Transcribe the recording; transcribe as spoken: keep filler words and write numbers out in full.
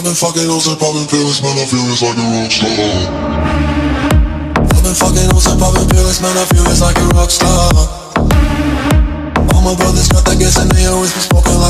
I've been fucking hoes and popping pills, man, I feel it's like a rock star. I've been fucking hoes and popping pills, man, I feel it's like a rock star. All my brothers got that gas and they always be smoking